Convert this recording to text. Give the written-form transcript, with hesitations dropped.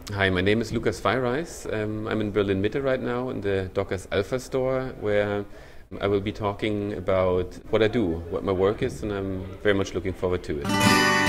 Hi, my name is Lukas Feyreis. I'm in Berlin Mitte right now in the Dockers Alpha store where I will be talking about what I do, what my work is, and I'm very much looking forward to it.